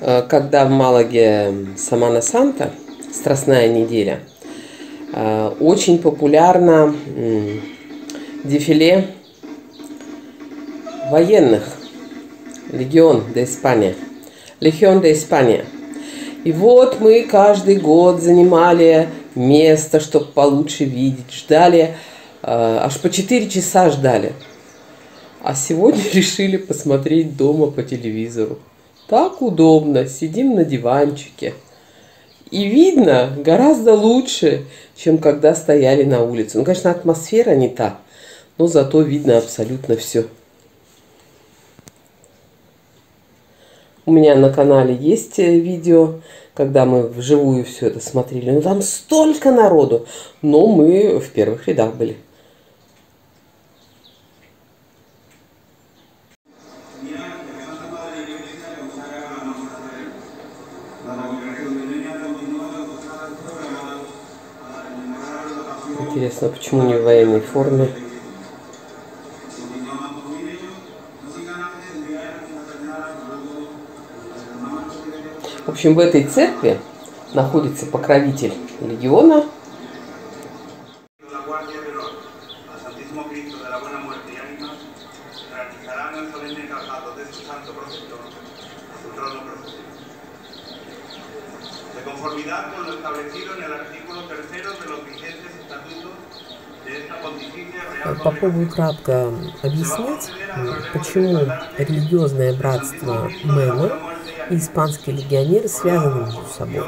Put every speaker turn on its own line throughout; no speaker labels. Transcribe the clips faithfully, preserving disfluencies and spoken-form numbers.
когда в Малаге Семана Санта, Страстная неделя, очень популярно дефиле военных, Легион де Испания. Легион де Испания. И вот мы каждый год занимали место, чтобы получше видеть, ждали, аж по четыре часа ждали. А сегодня решили посмотреть дома по телевизору. Так удобно, сидим на диванчике. И видно гораздо лучше, чем когда стояли на улице. Ну, конечно, атмосфера не та, но зато видно абсолютно все. У меня на канале есть видео, когда мы вживую все это смотрели. Ну, там столько народу, но мы в первых рядах были. Интересно, почему не в военной форме? В общем, в этой церкви находится покровитель легиона. Попробую кратко объяснить, почему религиозное братство Мена и испанские легионеры связаны между собой.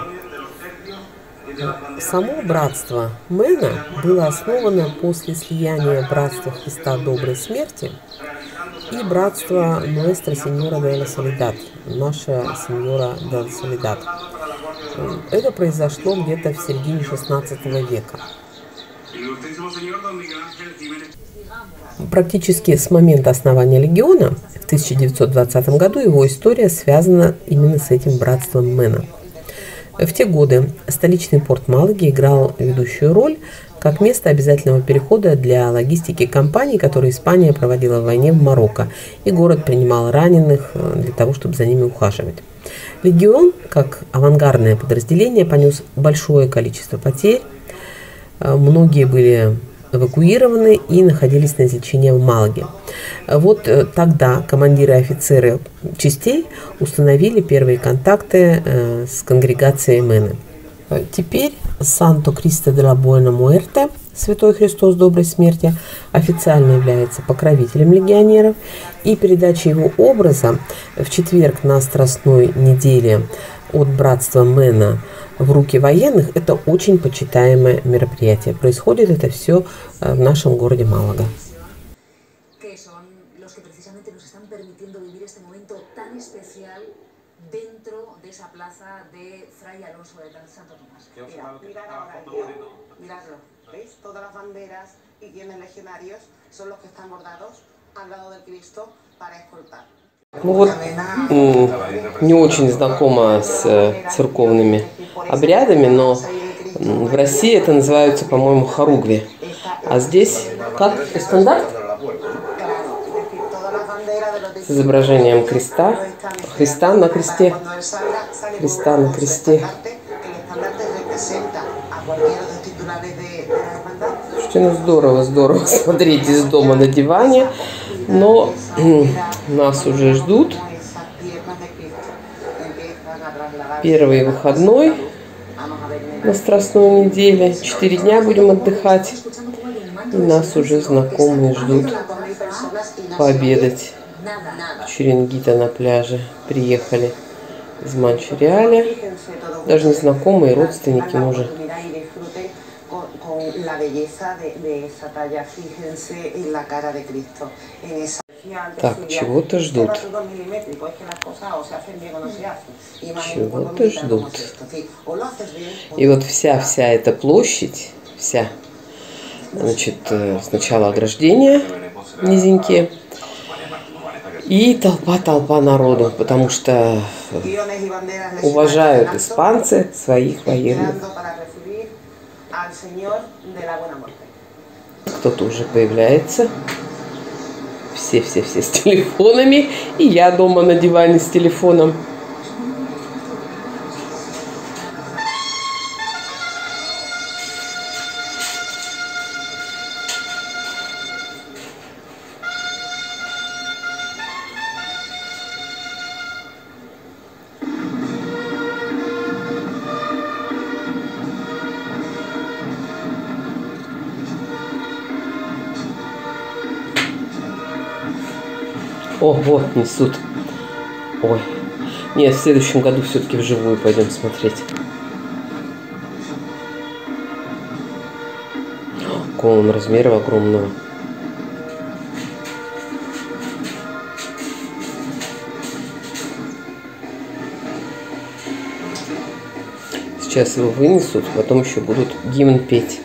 Само братство Мена было основано после слияния братства Христа Доброй Смерти и братства Nuestra Señora de la Soledad, Наша Сеньора де ла Соледад. Это произошло где-то в середине шестнадцатого века. Практически с момента основания легиона в тысяча девятьсот двадцатом году его история связана именно с этим братством Мена. В те годы столичный порт Малаги играл ведущую роль как место обязательного перехода для логистики компаний, которые Испания проводила в войне в Марокко, и город принимал раненых для того, чтобы за ними ухаживать. Легион, как авангардное подразделение, понес большое количество потерь. Многие были эвакуированы и находились на излечении в Малаге. Вот тогда командиры и офицеры частей установили первые контакты с конгрегацией Мены. Теперь Санто Кристо де ла Буэна Муэрте, Святой Христос Доброй Смерти, официально является покровителем легионеров, и передача его образа в четверг на Страстной неделе от братства Мена в руки военных – это очень почитаемое мероприятие. Происходит это все в нашем городе Малага. Ну вот, не очень знакома с церковными обрядами, но в России это называется, по-моему, хоругви. А здесь как? Стандарт? С изображением креста. Христа на кресте. Христа на кресте. Слушайте, ну здорово, здорово смотреть из дома на диване. Но нас уже ждут. Первый выходной на Страстной неделе. Четыре дня будем отдыхать. И нас уже знакомые ждут пообедать. Чирингита на пляже. Приехали из Манчжуриаля. Даже незнакомые родственники мужа. Так, чего-то ждут. Чего-то ждут. И вот вся-вся эта площадь, вся, значит, сначала ограждения низенькие, и толпа-толпа народу, потому что уважают испанцы своих военных. Кто-то уже появляется. Все-все-все с телефонами. И я дома на диване с телефоном. О, вот, несут. Ой. Нет, в следующем году все-таки вживую пойдем смотреть. Какого он размера огромного. Сейчас его вынесут, потом еще будут гимн петь.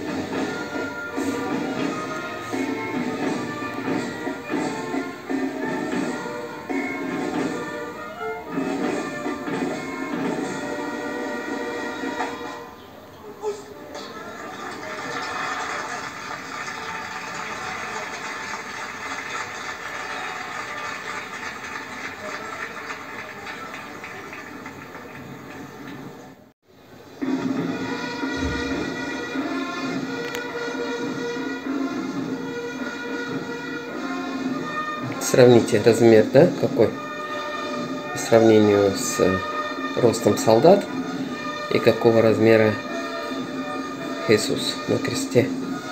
Сравните размер, да, какой? По сравнению с ростом солдат и какого размера Иисус на кресте.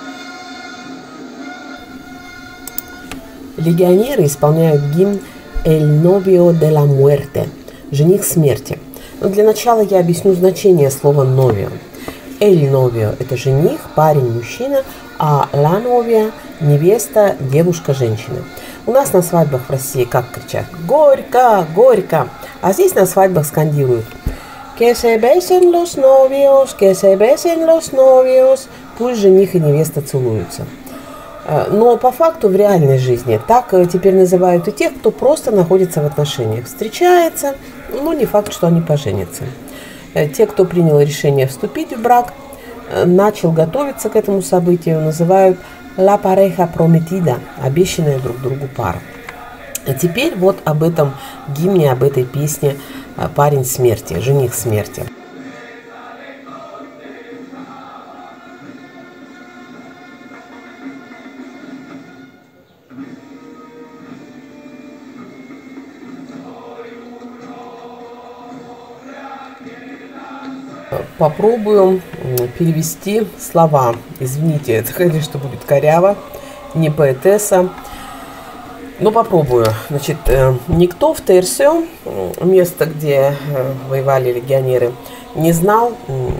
Легионеры исполняют гимн «El novio de la muerte» – «Жених смерти». Но для начала я объясню значение слова «novio». «El novio» – это жених, парень, мужчина, а «la novia» – невеста, девушка, женщина. У нас на свадьбах в России как кричат «Горько! Горько!», а здесь на свадьбах скандируют «Que se besen los novios! Que se besen los novios!», пусть жених и невеста целуются. Но по факту в реальной жизни так теперь называют и тех, кто просто находится в отношениях, встречается, но не факт, что они поженятся. Те, кто принял решение вступить в брак, начал готовиться к этому событию, называют «La pareja prometida», обещанная друг другу пара. А теперь вот об этом гимне, об этой песне «Парень смерти», «Жених смерти». Попробую перевести слова. Извините, это, конечно, будет коряво, не поэтесса, но попробую. Значит, никто в Терсио, место, где воевали легионеры, не знал,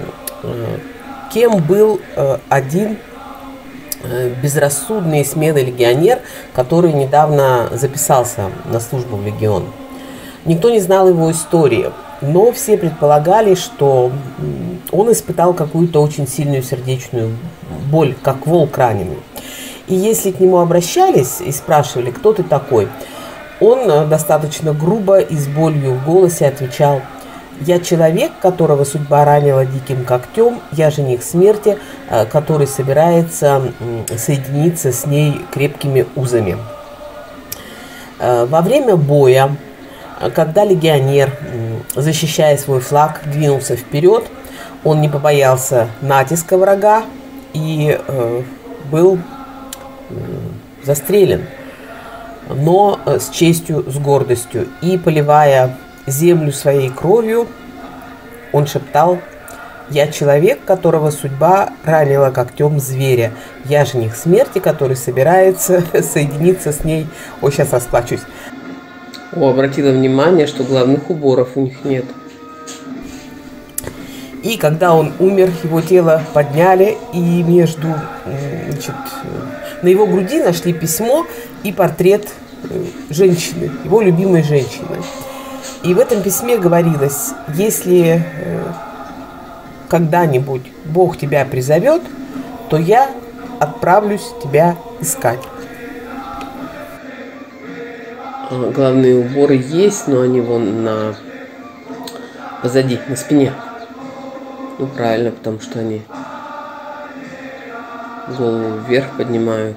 кем был один безрассудный и смелый легионер, который недавно записался на службу в легион. Никто не знал его истории. Но все предполагали, что он испытал какую-то очень сильную сердечную боль, как волк раненый. И если к нему обращались и спрашивали, кто ты такой, он достаточно грубо и с болью в голосе отвечал: «Я человек, которого судьба ранила диким когтем, я жених смерти, который собирается соединиться с ней крепкими узами». Во время боя, когда легионер, защищая свой флаг, двинулся вперед, он не побоялся натиска врага и э, был э, застрелен, но э, с честью, с гордостью. И, поливая землю своей кровью, он шептал: «Я человек, которого судьба ранила когтем зверя. Я жених смерти, который собирается соединиться с ней». Ой, сейчас расплачусь. О, обратила внимание, что главных уборов у них нет. И когда он умер, его тело подняли, и между, значит, на его груди нашли письмо и портрет женщины, его любимой женщины. И в этом письме говорилось: если когда-нибудь Бог тебя призовет, то я отправлюсь тебя искать. Главные уборы есть, но они вон на позади, на спине. Ну правильно, потому что они голову вверх поднимают.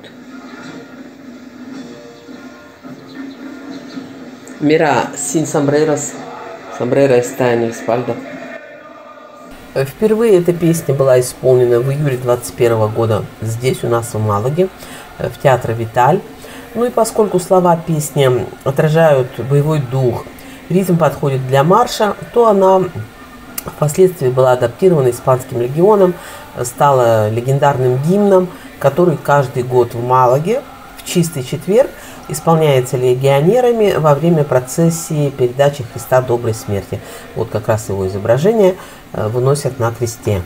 Мира син сомбрерос, сомбреро está en la espalda. Впервые эта песня была исполнена в июле двадцать первого года здесь, у нас в Малаге, в театре Виталь. Ну и поскольку слова песни отражают боевой дух, ритм подходит для марша, то она впоследствии была адаптирована испанским легионом, стала легендарным гимном, который каждый год в Малаге в чистый четверг исполняется легионерами во время процессии передачи Христа доброй смерти. Вот как раз его изображение выносят на кресте.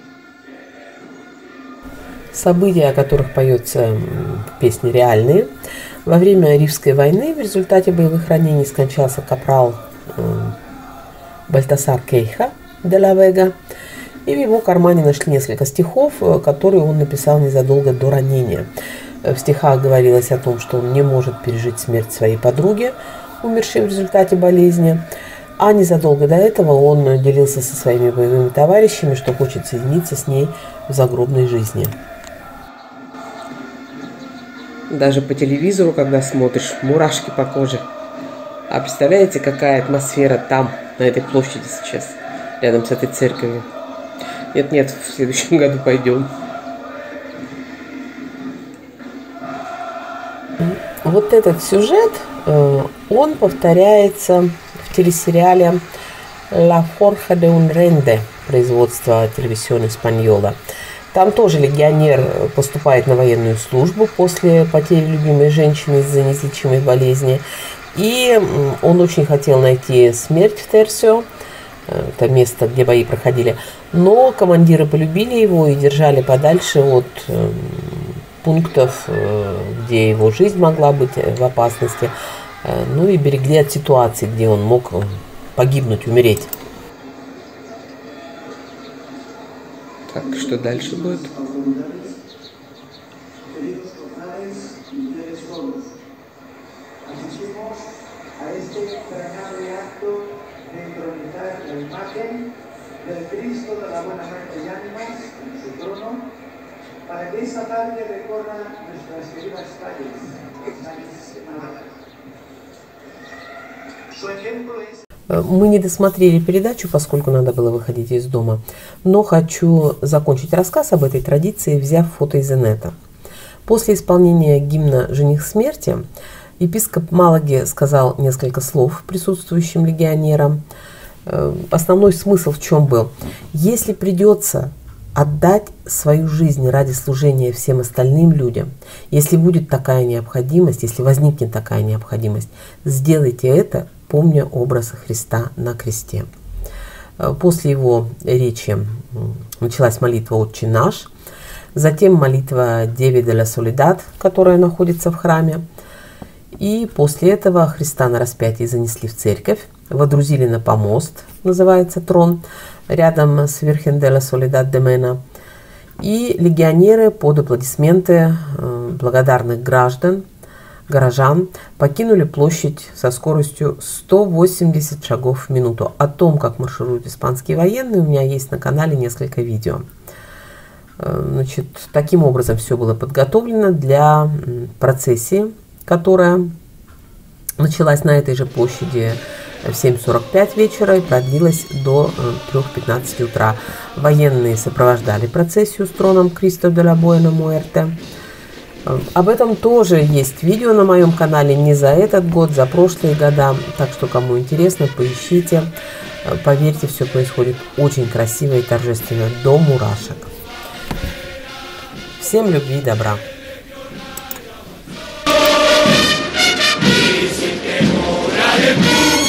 События, о которых поется в песне, реальные. Во время Рижской войны в результате боевых ранений скончался капрал Бальтасар Кейха де ла Вега, и в его кармане нашли несколько стихов, которые он написал незадолго до ранения. В стихах говорилось о том, что он не может пережить смерть своей подруги, умершей в результате болезни, а незадолго до этого он делился со своими боевыми товарищами, что хочет соединиться с ней в загробной жизни. Даже по телевизору, когда смотришь, мурашки по коже. А представляете, какая атмосфера там, на этой площади сейчас, рядом с этой церковью? Нет-нет, в следующем году пойдем. Вот этот сюжет, он повторяется в телесериале «La Forja de un Rende» производства Televisión Española. Там тоже легионер поступает на военную службу после потери любимой женщины из-за неизлечимой болезни. И он очень хотел найти смерть в Терсио, это место, где бои проходили. Но командиры полюбили его и держали подальше от пунктов, где его жизнь могла быть в опасности. Ну и берегли от ситуации, где он мог погибнуть, умереть. Так, что дальше будет? Мы не досмотрели передачу, поскольку надо было выходить из дома, но хочу закончить рассказ об этой традиции, взяв фото из инета. После исполнения гимна «Жених смерти» епископ Малаги сказал несколько слов присутствующим легионерам. Основной смысл в чем был? Если придется отдать свою жизнь ради служения всем остальным людям, если будет такая необходимость, если возникнет такая необходимость, сделайте это, помня образ Христа на кресте. После его речи началась молитва «Отче наш», затем молитва «Деве де ла Солидад», которая находится в храме. И после этого Христа на распятии занесли в церковь, водрузили на помост, называется трон, рядом с Virgen de la Soledad de Mena. И легионеры под аплодисменты благодарных граждан, горожан, покинули площадь со скоростью сто восемьдесят шагов в минуту. О том, как маршируют испанские военные, у меня есть на канале несколько видео. Значит, таким образом все было подготовлено для процессии, которая началась на этой же площади в семь сорок пять вечера и продлилась до трёх пятнадцати утра. Военные сопровождали процессию с троном Кристо де ла Буэна Муэрте. Об этом тоже есть видео на моем канале, не за этот год, за прошлые года. Так что, кому интересно, поищите. Поверьте, все происходит очень красиво и торжественно, до мурашек. Всем любви и добра.
Dice que por